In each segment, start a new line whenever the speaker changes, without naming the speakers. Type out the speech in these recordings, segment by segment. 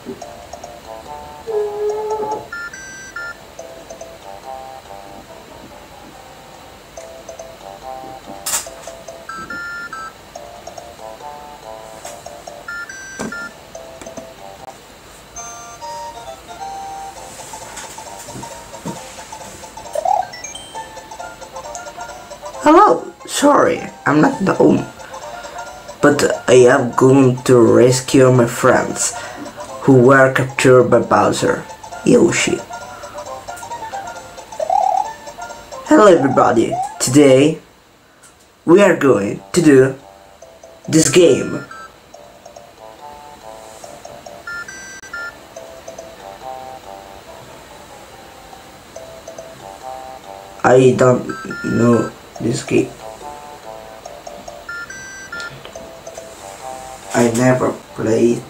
Hello, sorry, I'm not at home, but I am going to rescue my friends who were captured by Bowser, Yoshi. Hello everybody, today we are going to do this game. I don't know this game. I never played.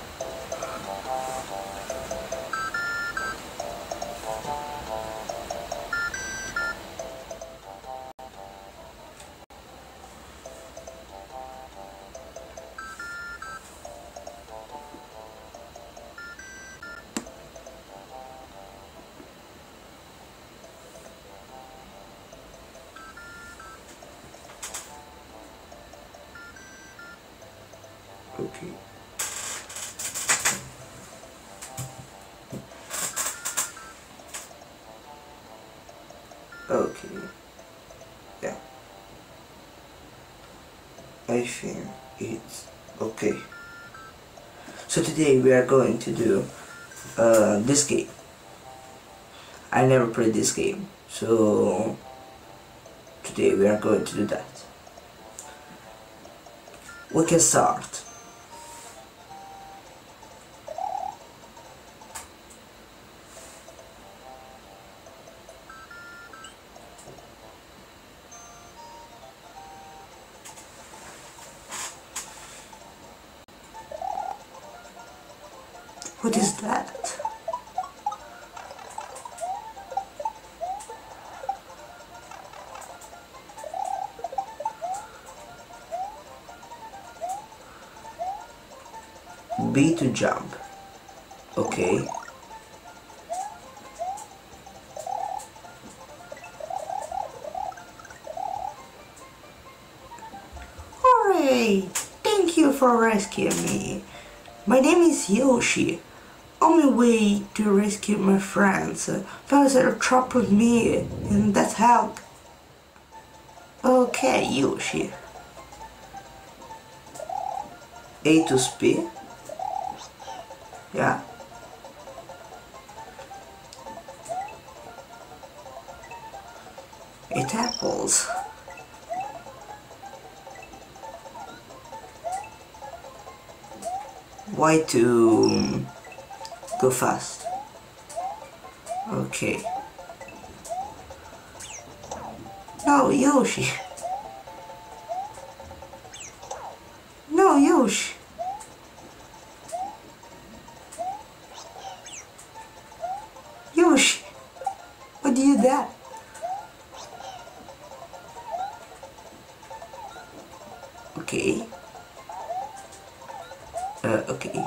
Okay. Okay. Yeah. I think it's okay. So today we are going to do this game. I never played this game, so today we are going to do that. We can start. What is that? B to jump. Okay. Hooray! Thank you for rescuing me. My name is Yoshi. On my way to rescue my friends, Bowser trapped me in that help. Okay, Yoshi. A to speed. Yeah. It apples. Y to go fast. Okay. No, Yoshi. No, Yoshi. Yoshi. What do you do? Okay. Okay.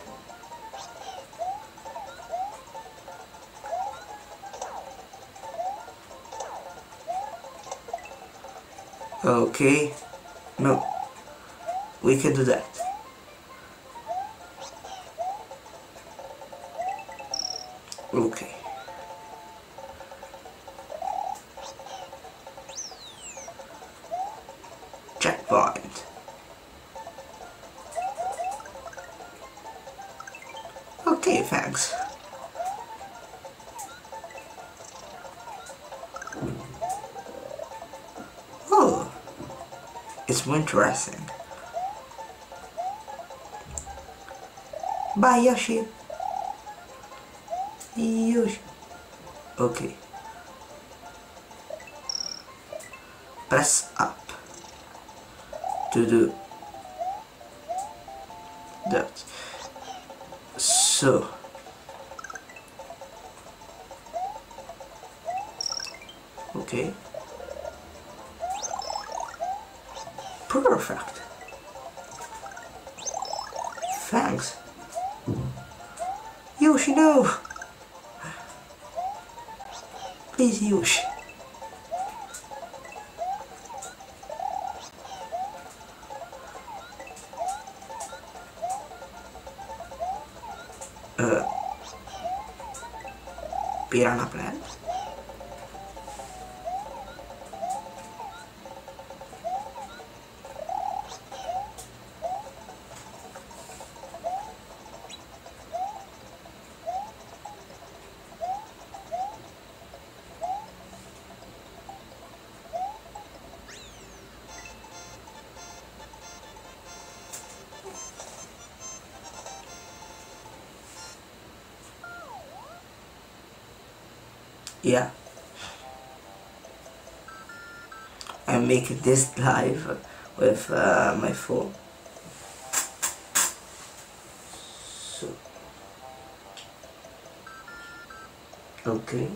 Okay. No. We can do that. Okay. Checkpoint. Okay, thanks. Oh, it's more interesting. Bye, Yoshi. Yoshi. Okay. Press up to do that. So. Okay. Perfect. Thanks. Yoshi, no! Please, Yoshi. Uh, Piranha Plant? Yeah, I'm making this live with my phone. So, okay.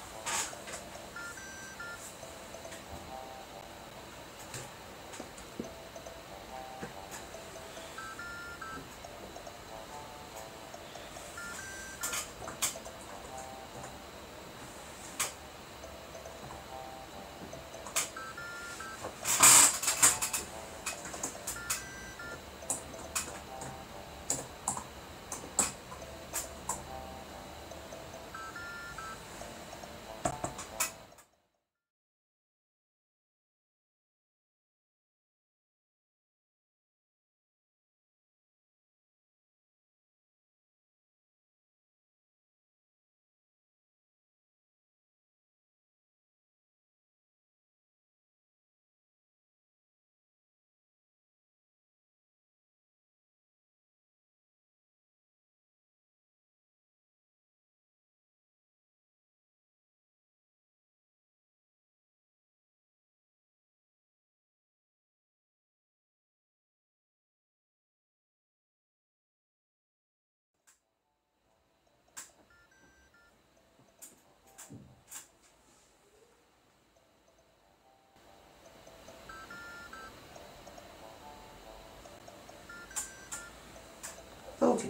Okay.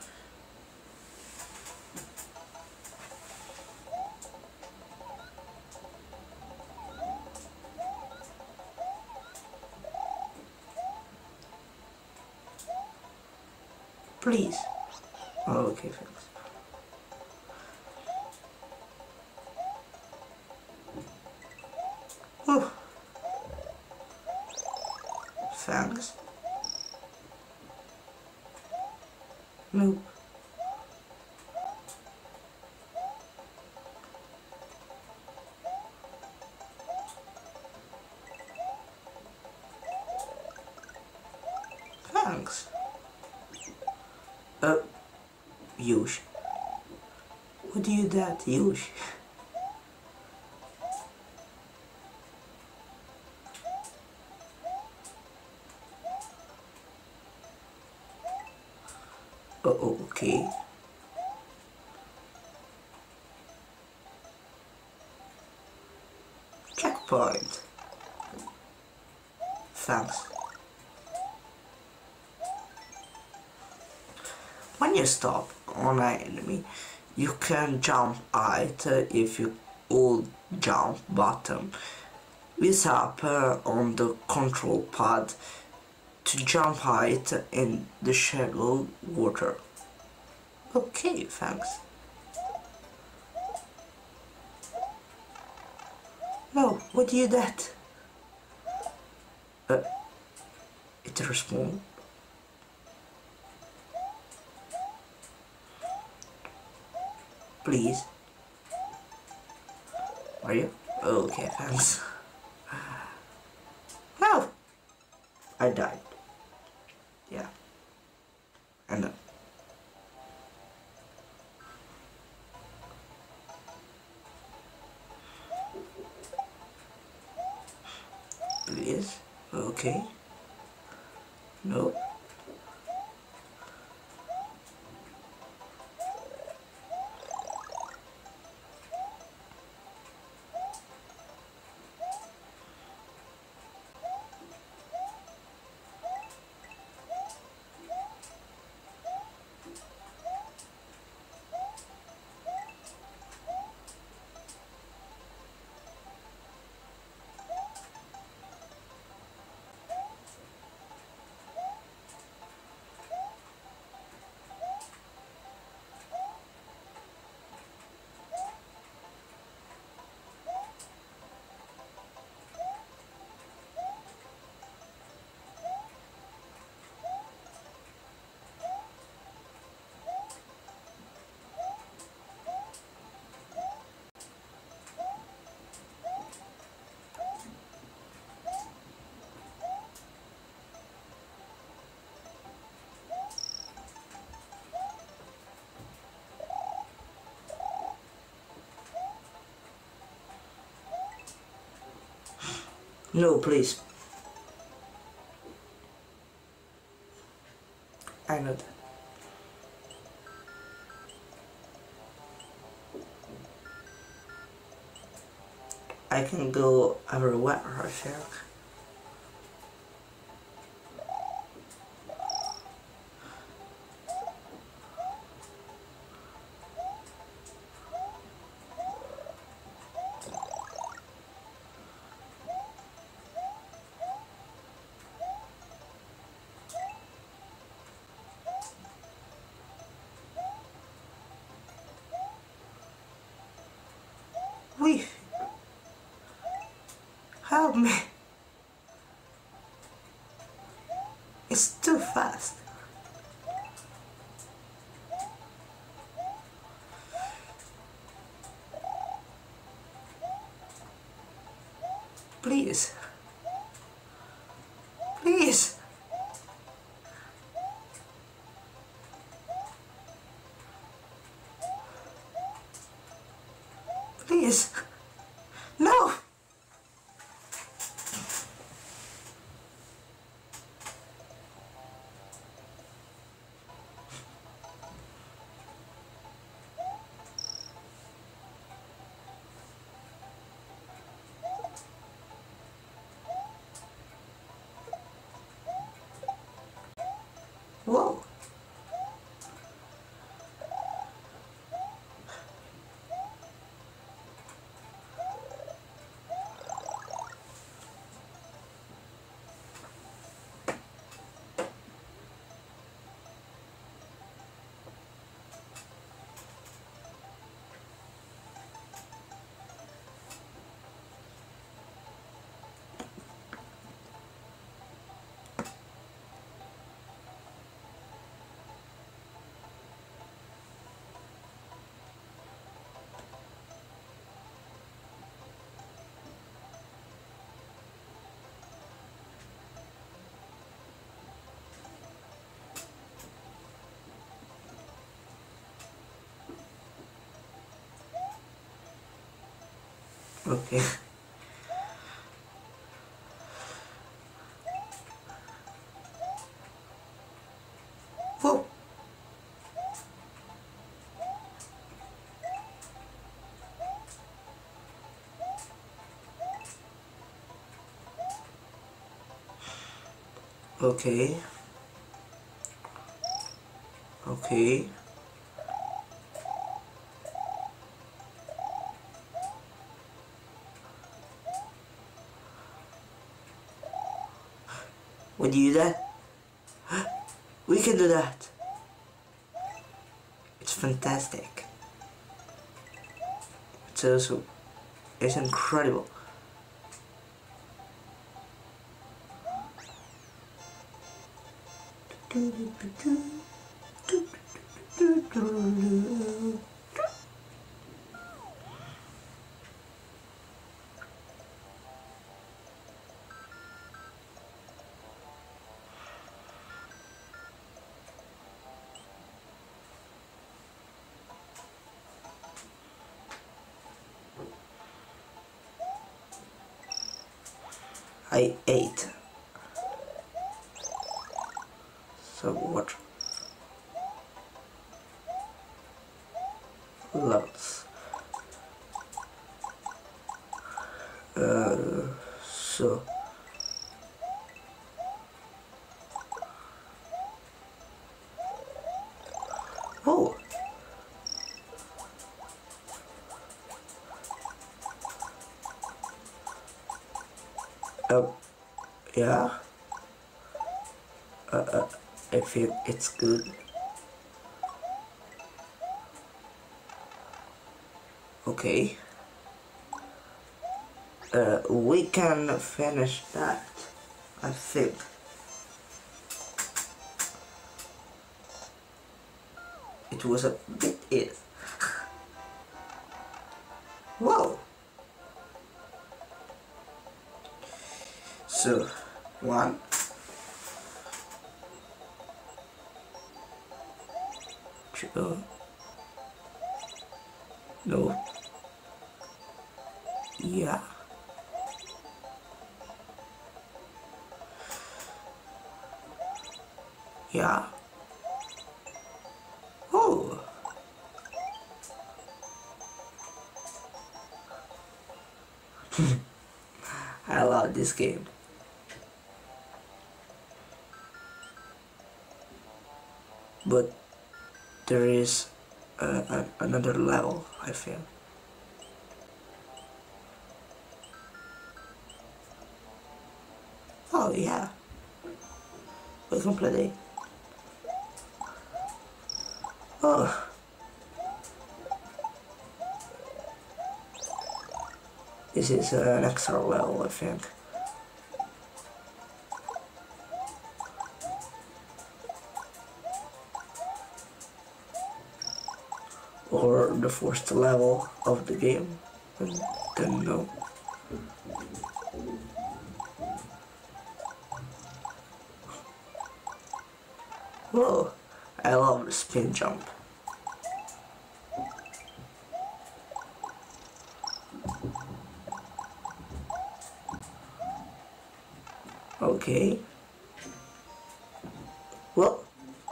Please. Okay, thanks. Oh, thanks. No. Thanks. Uh, Yoshi. What do you that, Yoshi? Oh, okay. Checkpoint. Thanks. When you stop on an enemy, you can jump height if you hold jump button. We tap on the control pad to jump height in the shallow water. Okay, thanks. No, what do you that? Uh, it respawn. Please. Are you? Okay, thanks. No! I died. Yeah. I know. Please. Okay. No. No, please. I know that. I can go everywhere, Rochelle. Wait, help me. It's too fast. Please. Please. Please. No! Whoa. Okay. Whoa. Okay. Okay. Would you do that? We can do that. It's fantastic. It's also, it's incredible. I ate. So what? Lots. So. Oh. Yeah. I feel it's good. Okay. We can finish that, I think. It was a bit it. Whoa! So, one, two, no, yeah, Yeah. Oh. I love this game. But there is another level, I feel. Oh yeah, we can play it. Oh, this is an extra level, I think. Or the first level of the game. I don't know. Whoa, I love the spin jump. Okay. Well,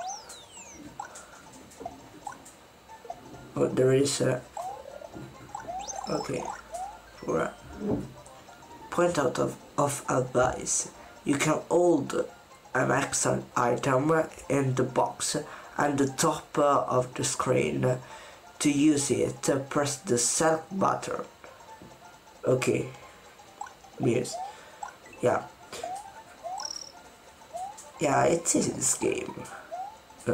oh, there is a... Okay. For a point out of advice, you can hold an extra item in the box and the top of the screen. To use it, press the select button. Okay. Yes. Yeah. Yeah, it's easy this game. Uh,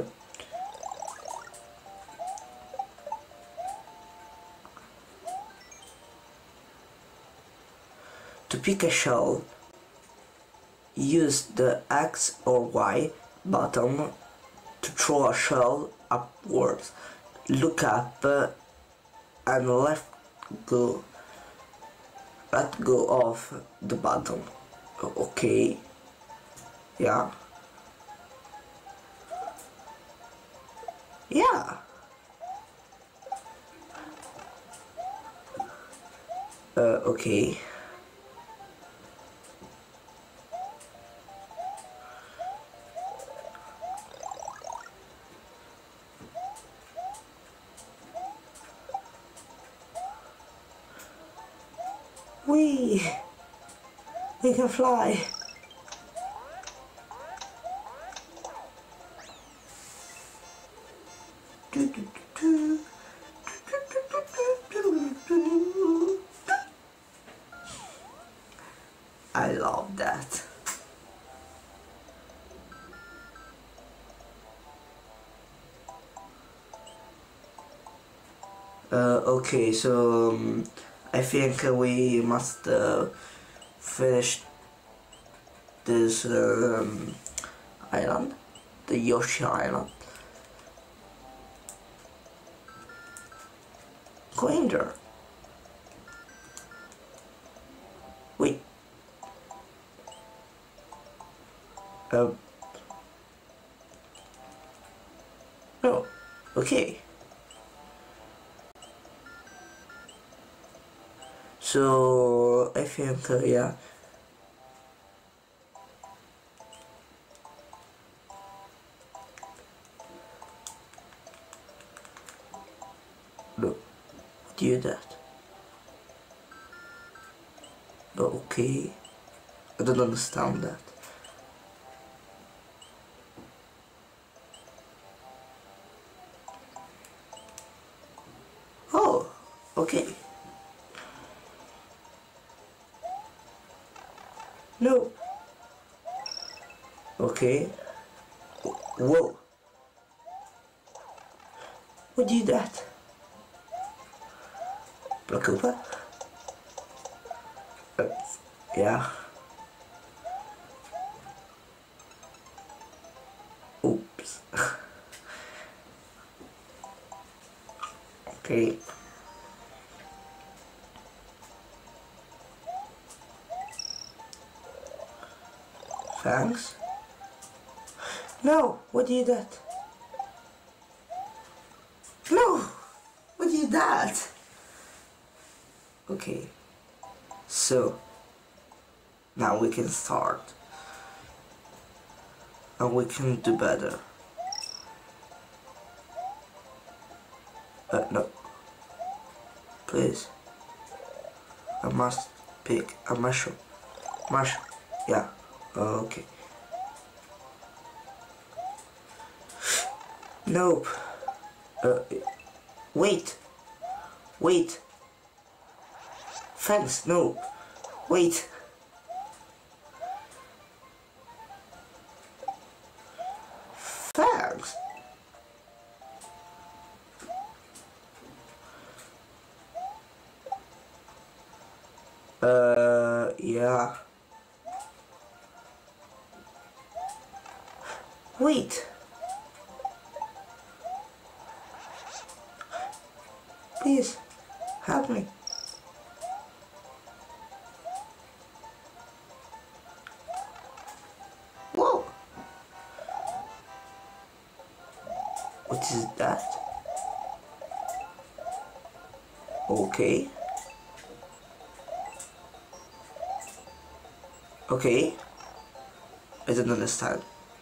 to pick a shell, use the X or Y button to throw a shell upwards. Look up and go. Let go of the button. Okay. Yeah. Yeah. Okay. We can fly. I love that. Okay, so I think we must finish this island, the Yoshi Island. Go in there. Wait. No. Okay. So I think yeah. No. Do that. Okay. I don't understand that. Oh, okay. No. Okay. Whoa. What did that? Black Cooper? Yeah. Oops. Okay. Thanks. No, what did that? No, what did that? Okay, so now we can start. and we can do better. No, please. I must pick a mushroom. Mushroom, yeah, okay. Nope. Wait. Wait. Thanks, no. Wait. Thanks. Yeah. Wait. Please, help me. Whoa. What is that? Okay. Okay. I don't understand.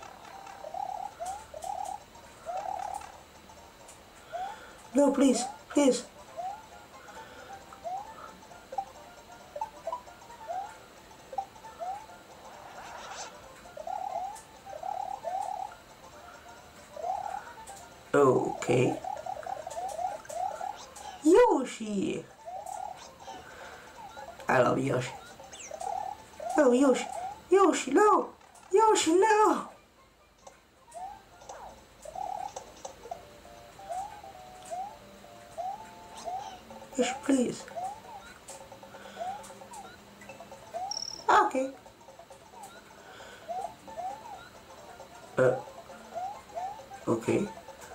No, please, please. Okay. Yoshi! I love Yoshi. No, Yoshi! Yoshi, no! Yoshi, no! Yoshi, please. Okay. Okay.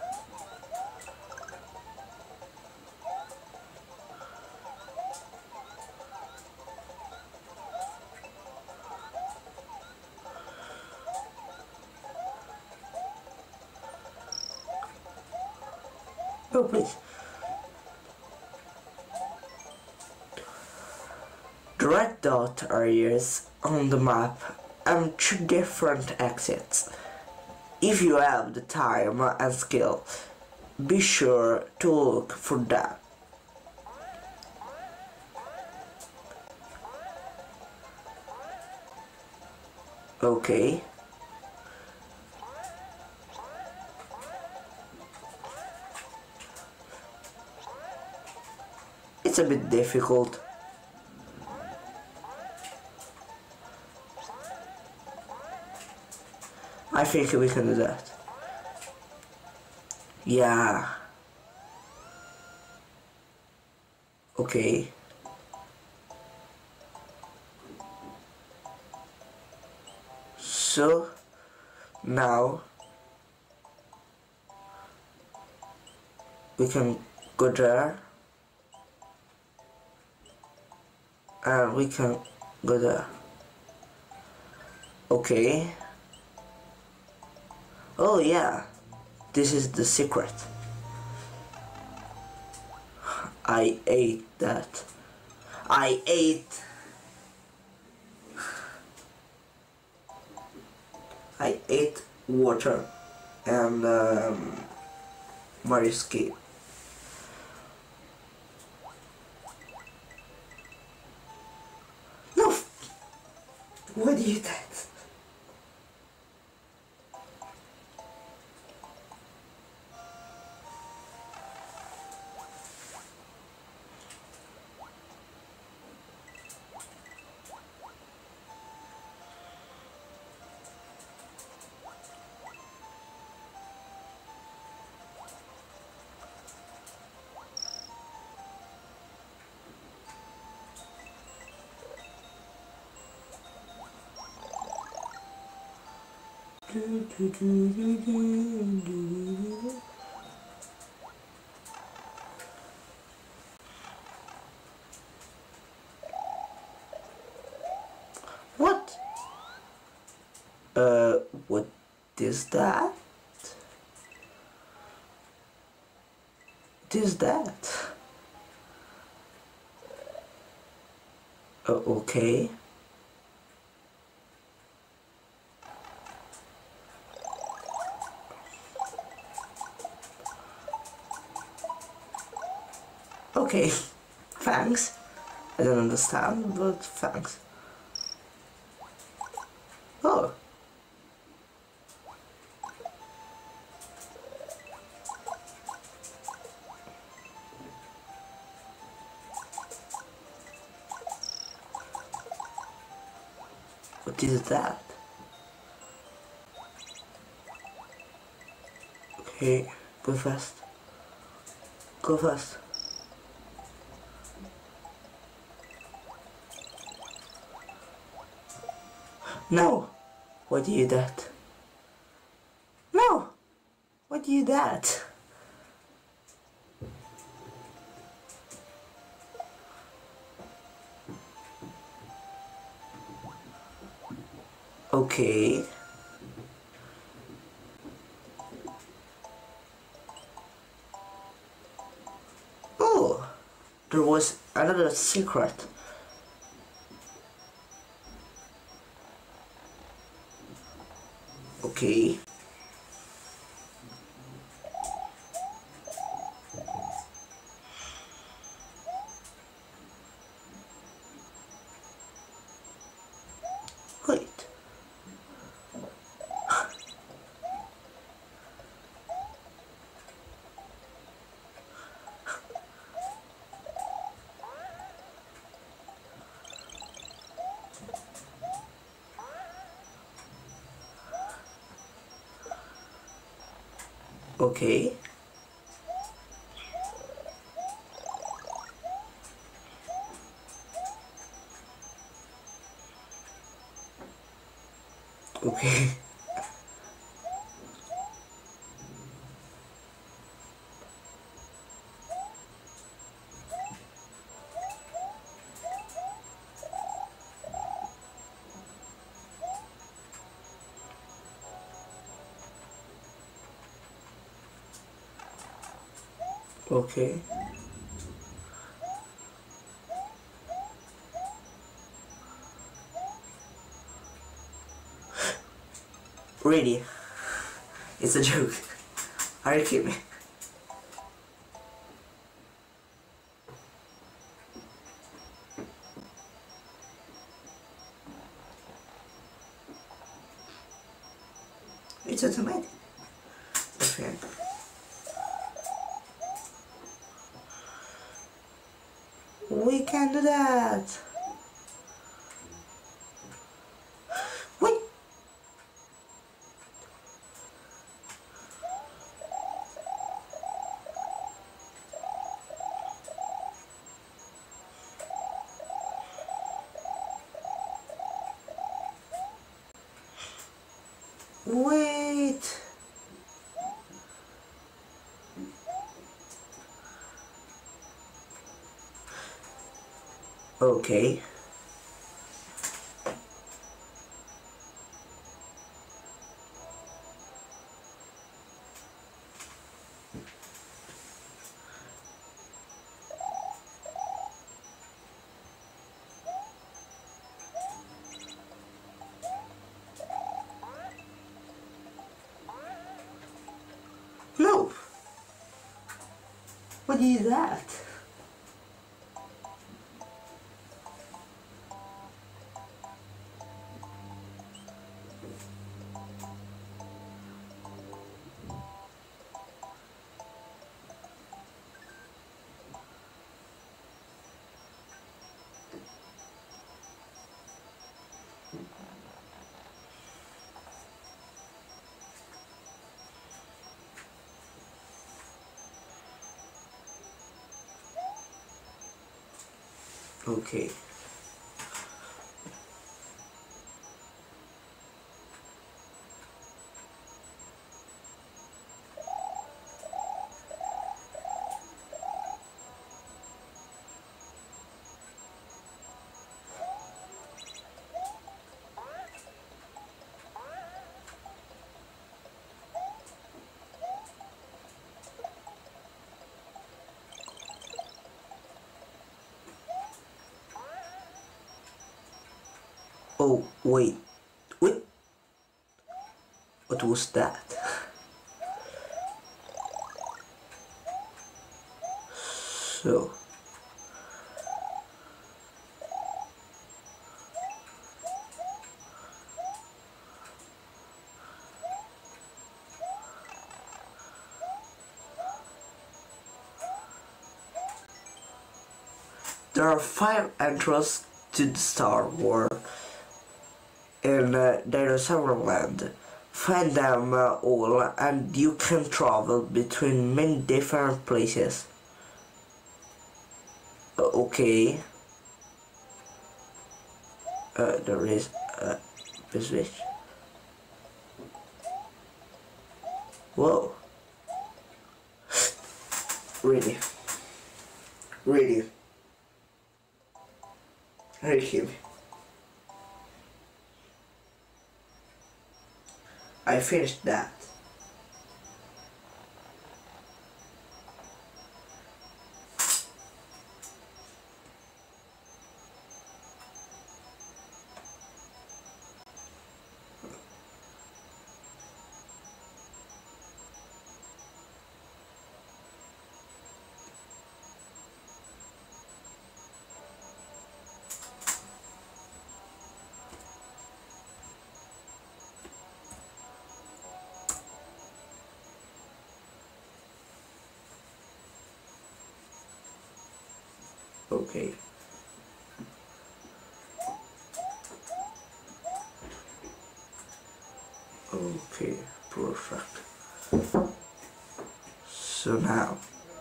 No, please. The red dot areas on the map and 2 different exits. If you have the time and skill, be sure to look for them. Okay. It's a bit difficult. I think we can do that. Yeah. Okay. So now we can go there and we can go there. Okay. Oh yeah, this is the secret. I ate that. I ate. I ate water and Mario Escape. No! Why do you eat that? What? What is that? What is that? Okay. Okay, thanks. I don't understand, but thanks. Oh. What is that? Okay, go fast. Go fast. No! Why do you do that? No! Why do you do that? Okay. Oh! There was another secret. Okay. Wait. Okay. Okay. Okay. Really? It's a joke. Are you kidding me? It's automatic. Okay. We can do that. Wait. Wait. Okay. No. What is that? Okay. Oh, wait. Wait. What was that? So, There are 5 entrances to the Star World in Dinosaur Land. Find them all and you can travel between many different places. Okay. There is a switch. Whoa. Really? Really? Really? I finished that. Okay. Okay, perfect. So now,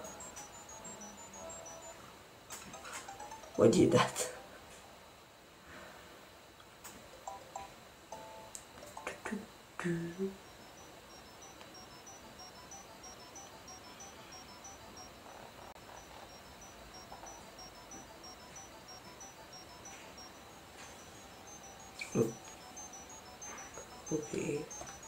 what did that? Okay.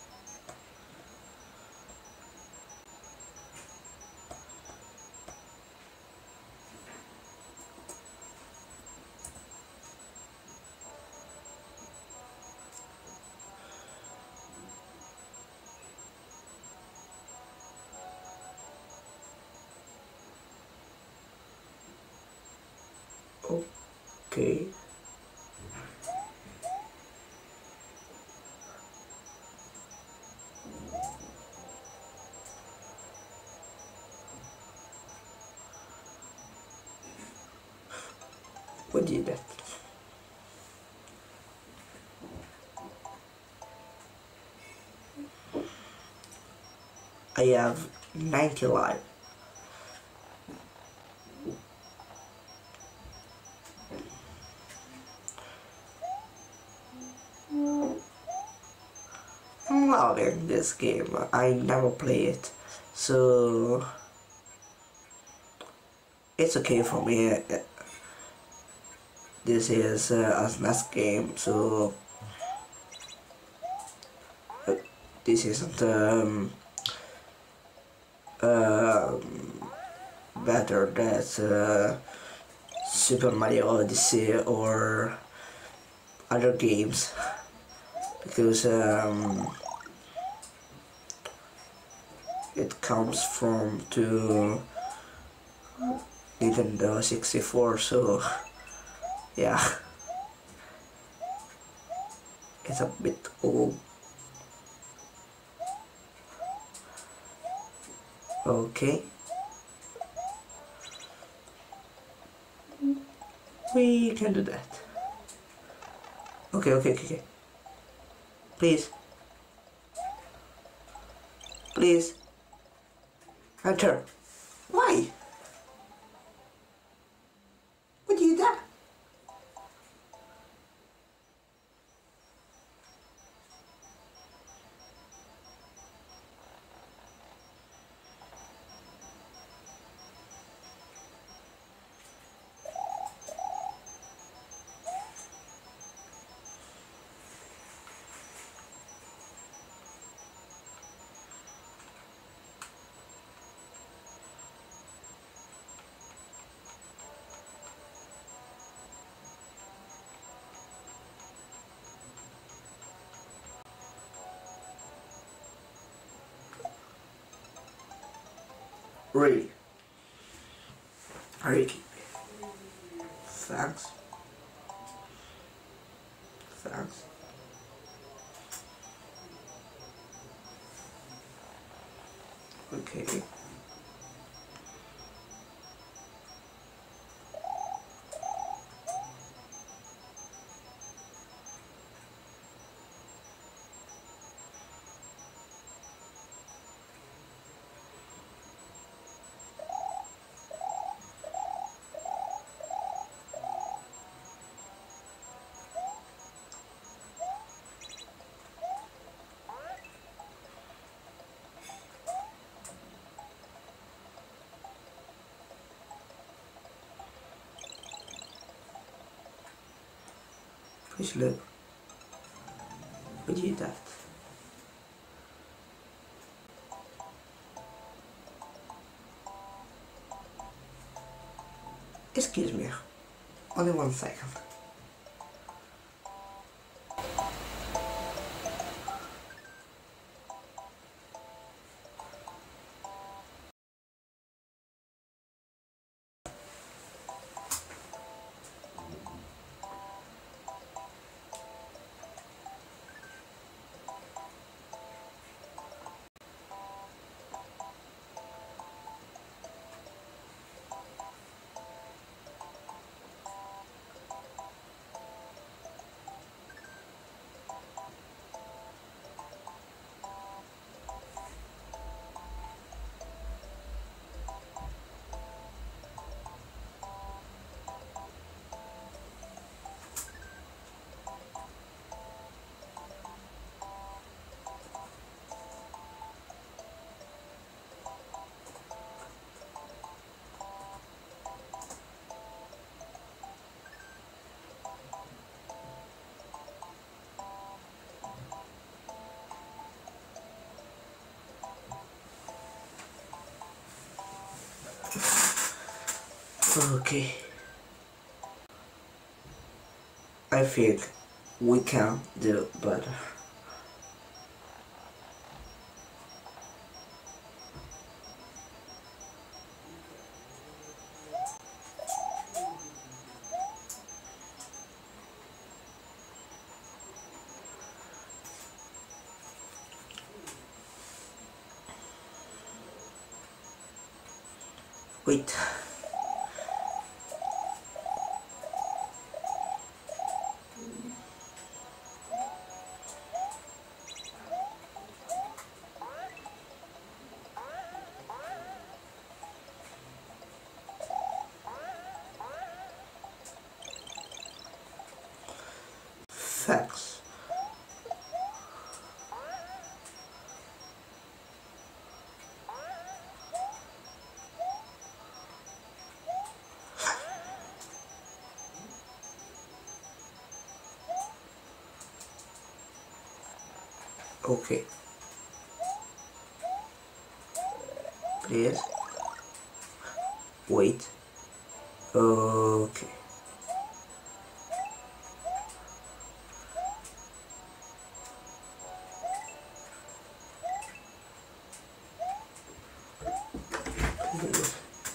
Okay. What did that? I have 90 life. I'm loving this game. I never play it, so it's okay for me. This is a SNES game, so this isn't better than Super Mario Odyssey or other games, because it comes from to Nintendo 64, so yeah, it's a bit old. Okay, we can do that. Okay, okay, okay, okay. Please, please, enter. Why? What did that? Really? Ricky. Thanks. Thanks. Okay. Is leuk. Wat je dacht. Excuse me. Only 1 second. Okay. I think we can do better. Wait. Facts. Okay. Please. Wait. Okay. Please.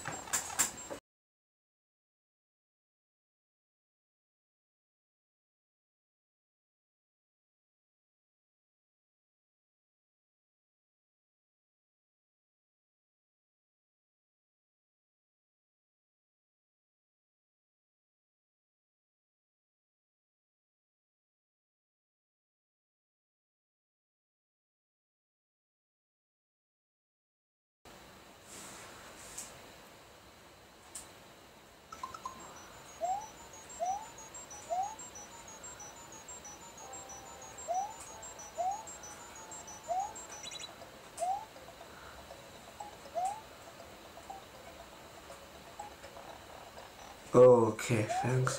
Okay, thanks.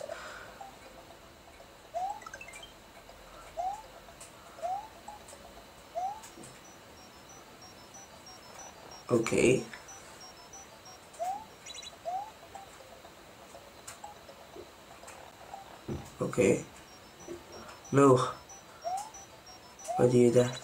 Okay. Okay. No. What do you that?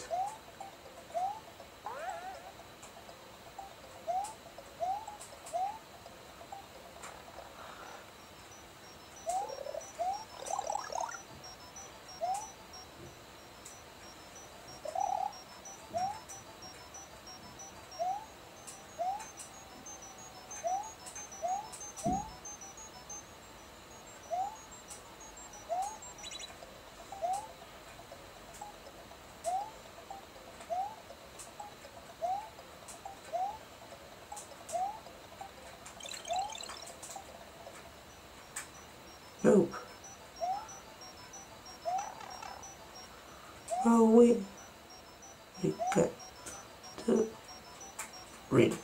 Nope. Oh wait. We got to read.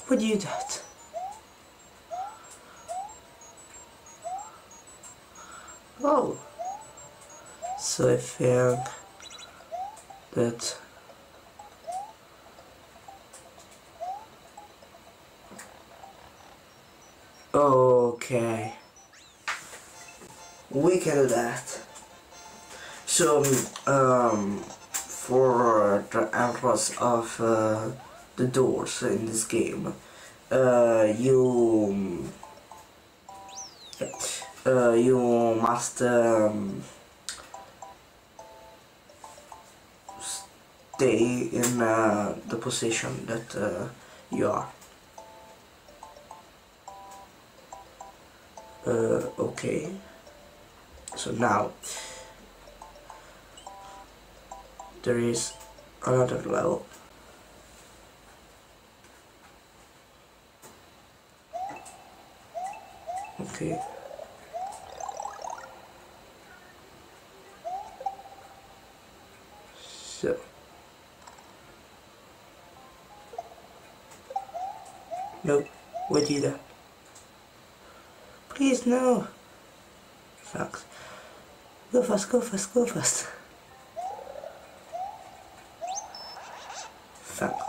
Who did that? Oh, so I think that okay, we can do that. So for the entrance of the doors in this game, you must stay in the position that you are. Okay, so now there is another level. Okay. So no, what did that? Please no. Thanks. Go fast, go fast, go fast. Thanks.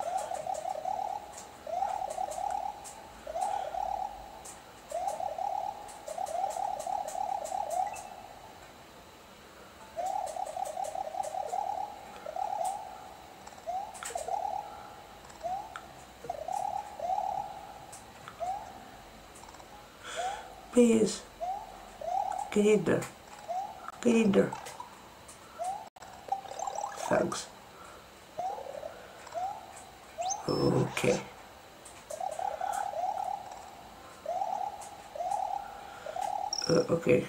Please, get in there. Get in there. Thanks. Okay. Okay.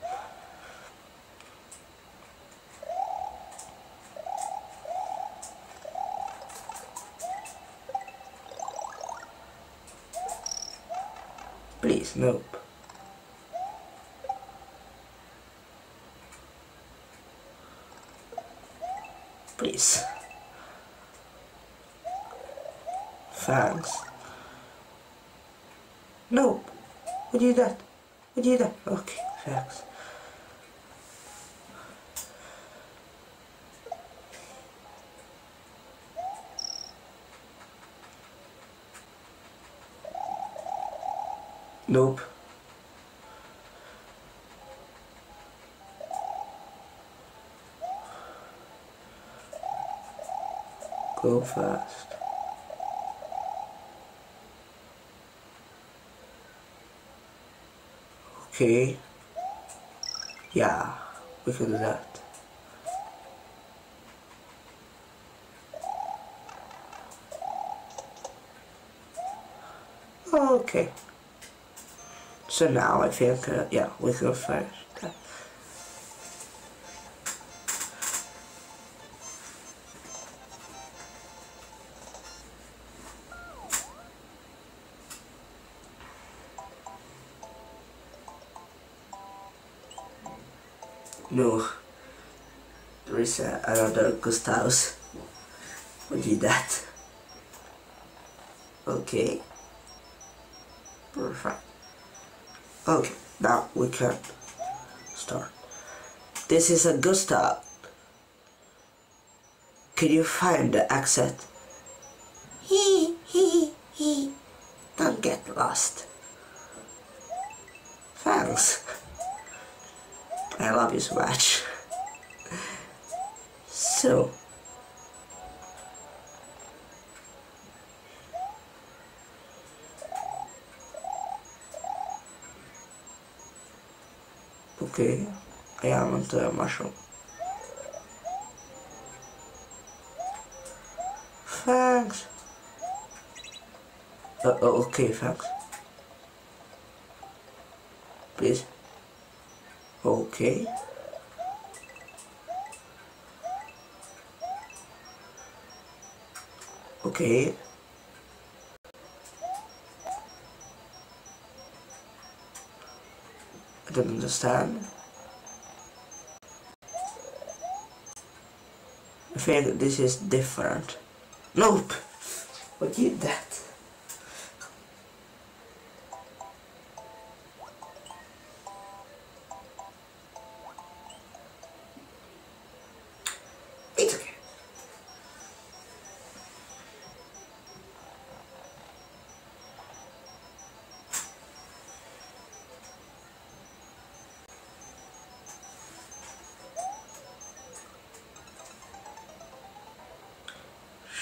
Please, nope. Please. Thanks. No. Who did that? Who did that? Okay, thanks. Nope. Go fast. Okay. Yeah, we can do that. Okay. So now I think, yeah, we can finish that. No, there is another Gustavus. We did that. Okay. Perfect. Okay, now we can start. This is a Gustav. Can you find the exit? He. Don't get lost. Thanks. I love you so much. So. Okay, I am on the mushroom. Thanks. Okay, thanks. Please. Okay. Okay. I don't understand. I think this is different. Nope. What did that?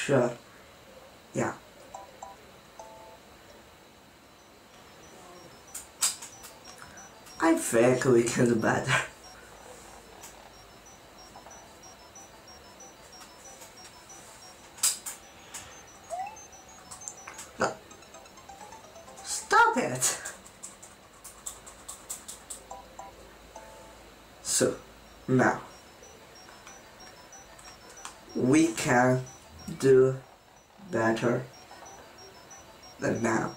Sure. Yeah. I think we can do better. No. Stop it! So, now, we can do better than now.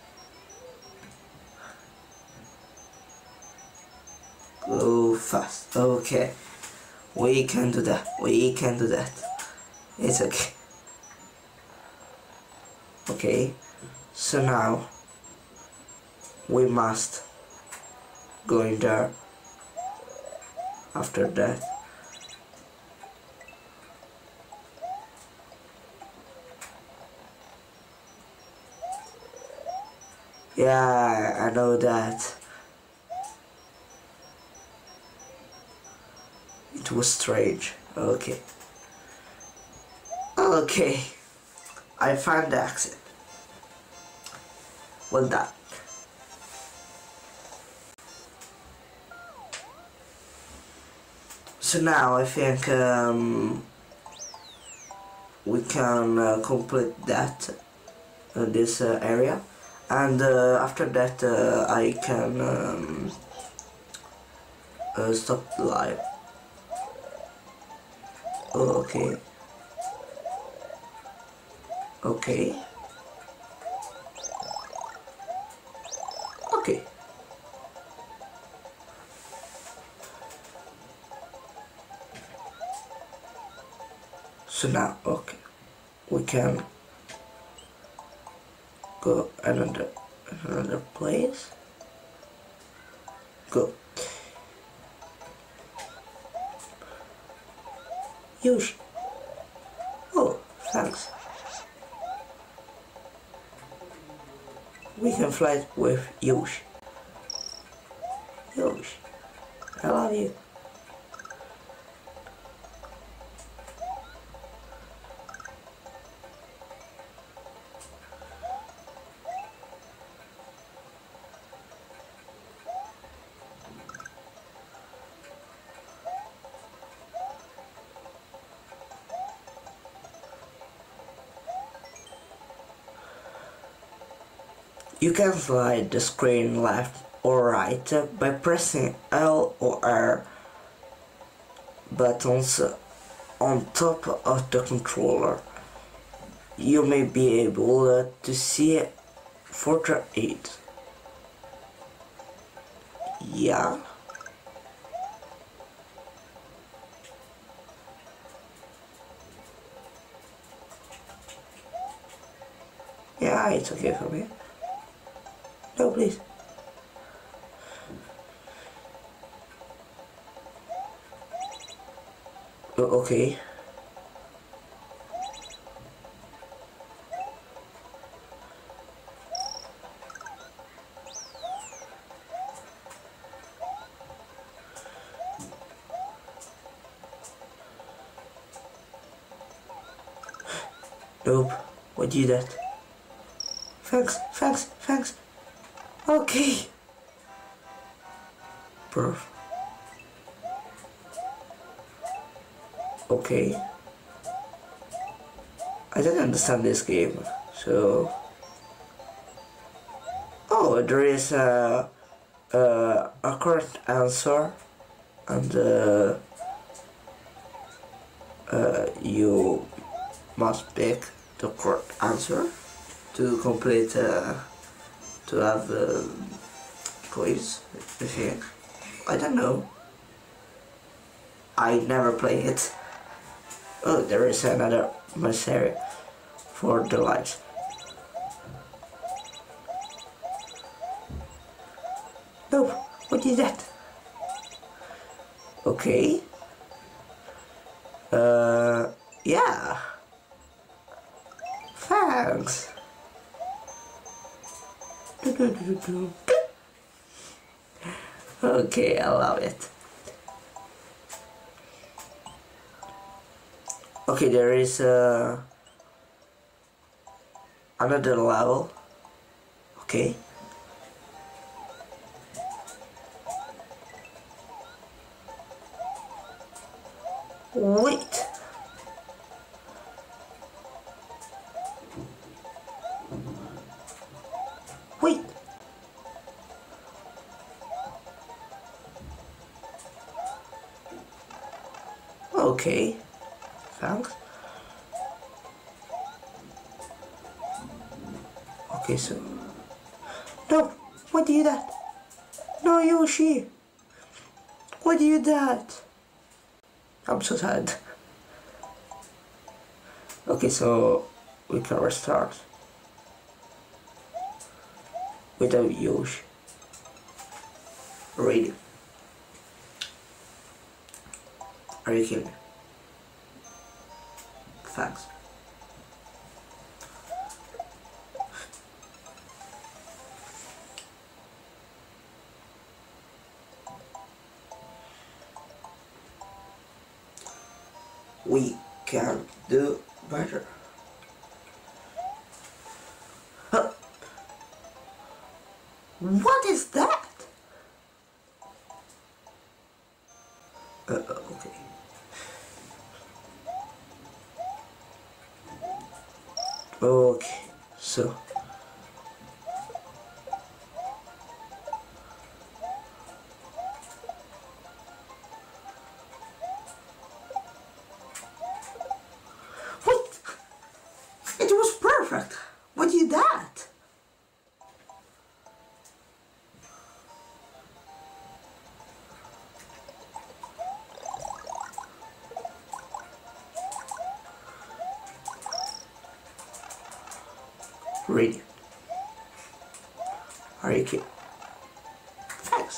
Go fast. Okay. We can do that. We can do that. It's okay. Okay. So now we must go in there after that. Yeah, I know that. It was strange. Okay. Okay. I found the exit. Well done. So now I think we can complete that this area, and after that I can stop the live. Oh, okay. Okay. Okay. So now, okay, we can go another place. Go. Use. Oh, thanks. We can fly with Yoshi. Yoshi, I love you. You can slide the screen left or right by pressing L or R buttons on top of the controller. You may be able to see further aid. Yeah. Yeah, it's okay for me. No, please. Okay. Nope. Why do that? Thanks, thanks, thanks. Okay. Perf. Okay. I don't understand this game, so... Oh, there is a correct answer, and you must pick the correct answer to complete, to have the quiz, I think. I don't know. I never play it. Oh, there is another area for the lights. No, what is that? Okay. Yeah. Thanks. Okay, I love it. Okay, there is another level. Okay. Wait. Wait. Okay. Thanks. Okay, so... No! Why do you do that? No, Yoshi! Why do you do that? I'm so sad. Okay, so we can restart without Yoshi. Really? Are you kidding me? Thanks. We can do better. Huh. What is that? Okay. Okay, so... Wait! It was perfect! Why did that? Really? Are you kidding? Thanks.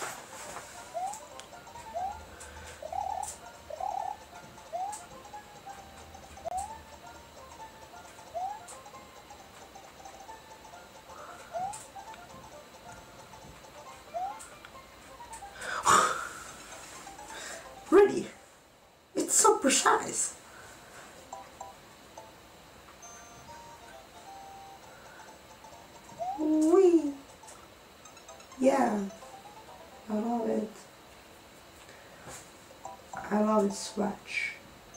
Really? It's so precise. Wee. Yeah. I love it. I love it so much.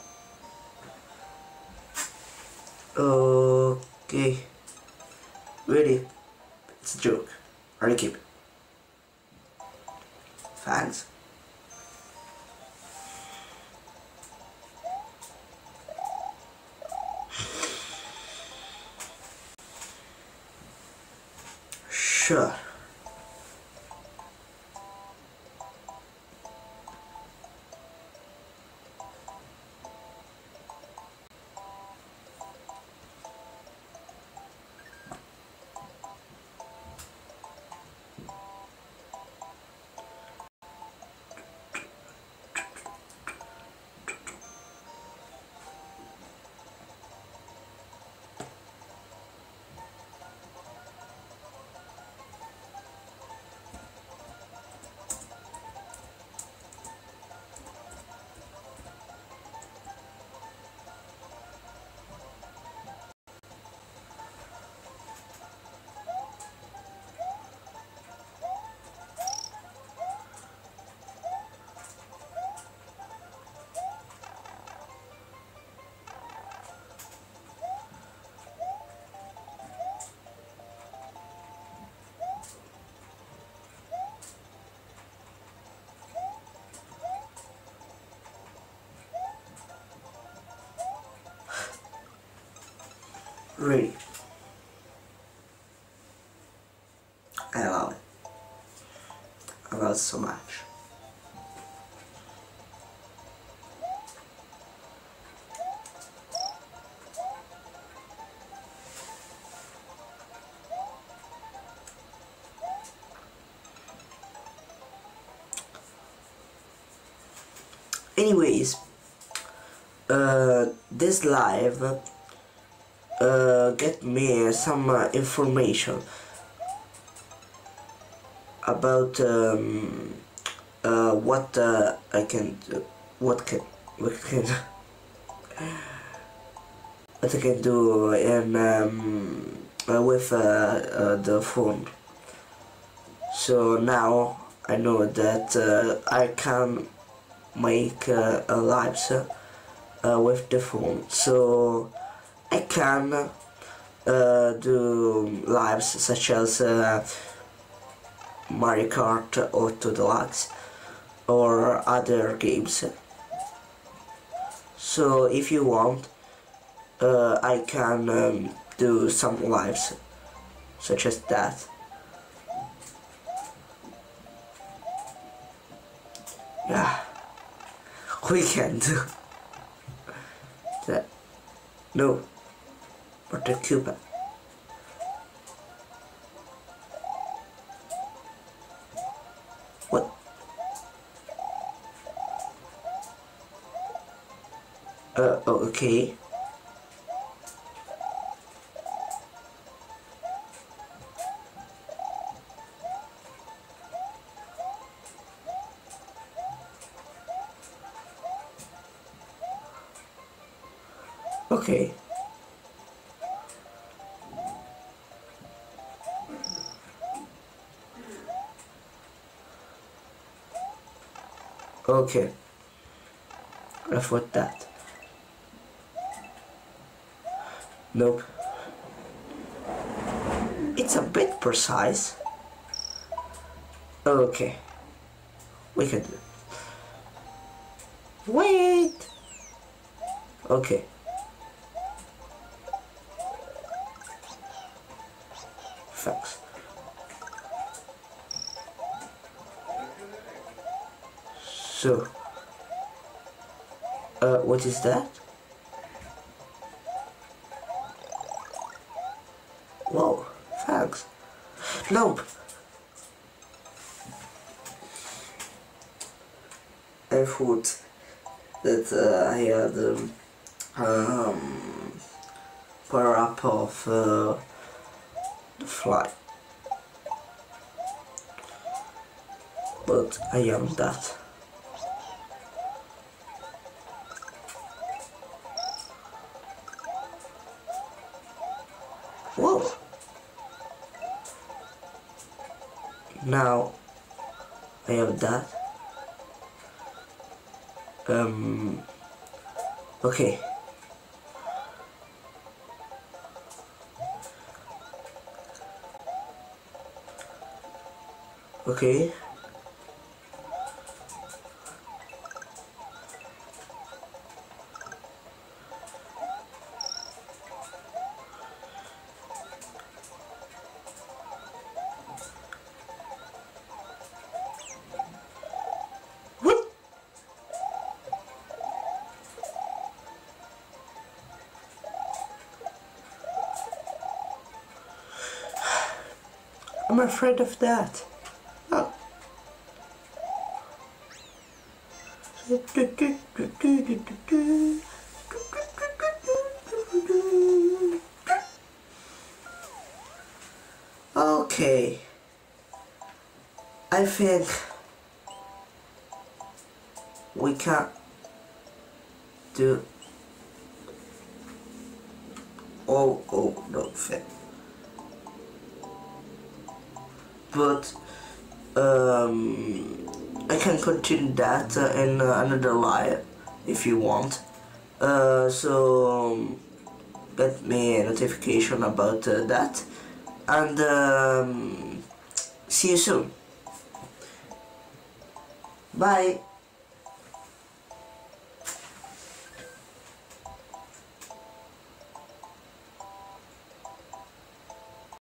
Okay. Really? It's a joke. Are you kidding? Thanks. Sure. Really. I love it. I love it so much. Anyways, this live get me some information about what I can do, what can what I can do in with the phone. So now I know that I can make lives with the phone. So I can do lives such as Mario Kart Auto Deluxe or other games. So if you want, I can do some lives such as that. Yeah, we can do that. No, but the Cuba. What? Okay. Okay. Okay. I thought that. Nope. It's a bit precise. Okay. We can do it. Wait! Okay. Thanks. So, what is that? Whoa, thanks. Nope. I thought that I had power up of the fly, but I am that. Whoa! Now I have that. Okay. Okay. What? I'm afraid of that. Oh. Okay. I think we can do oh no thing. But I can continue that in another live if you want. So get me a notification about that, and see you soon. Bye.